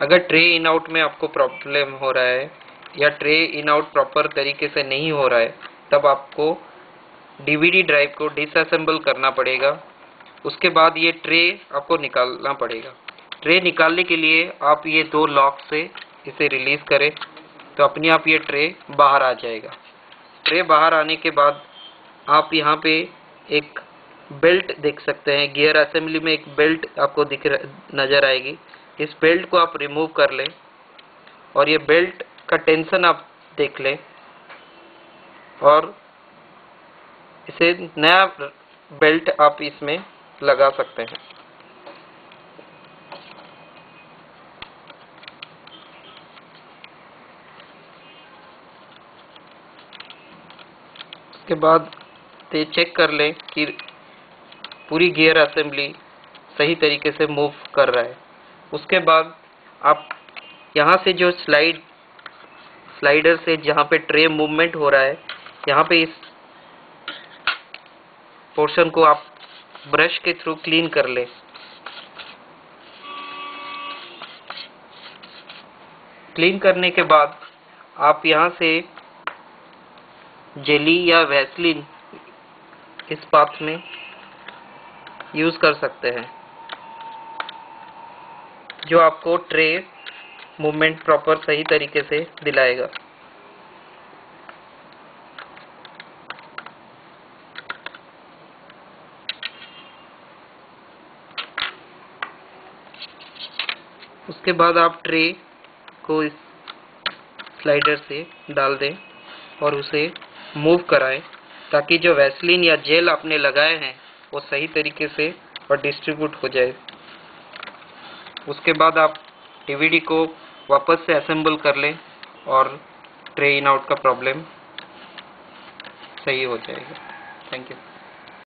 अगर tray in out में आपको प्रॉब्लम हो रहा है या ट्रे इन आउट प्रॉपर तरीके से नहीं हो रहा है, तब आपको डीवीडी ड्राइव को डिसअसेंबल करना पड़ेगा। उसके बाद ये ट्रे आपको निकालना पड़ेगा। ट्रे निकालने के लिए आप ये 2 लॉक से इसे रिलीज करें तो अपने आप ये ट्रे बाहर आ जाएगा। ट्रे बाहर आने के बाद आप यहाँ पे एक बेल्ट देख सकते हैं। गियर असेंबली में एक बेल्ट आपको नजर आएगी। इस बेल्ट को आप रिमूव कर लें और ये बेल्ट का टेंशन आप देख लें और इसे नया बेल्ट आप इसमें लगा सकते हैं। उसके बाद चेक कर लें कि पूरी गियर असेंबली सही तरीके से मूव कर रहा है। उसके बाद आप यहाँ से जो स्लाइडर से जहाँ पे ट्रे मूवमेंट हो रहा है, यहाँ पे इस पोर्शन को आप ब्रश के थ्रू क्लीन कर लें। क्लीन करने के बाद आप यहाँ से जेली या वैसलीन इस पाथ में यूज कर सकते हैं, जो आपको ट्रे मूवमेंट प्रॉपर सही तरीके से दिलाएगा। उसके बाद आप ट्रे को इस स्लाइडर से डाल दें और उसे मूव कराएं ताकि जो वैसलीन या जेल आपने लगाए हैं वो सही तरीके से और डिस्ट्रीब्यूट हो जाए। उसके बाद आप डीवीडी को वापस से असेंबल कर लें और ट्रे इन आउट का प्रॉब्लम सही हो जाएगा। Thank you.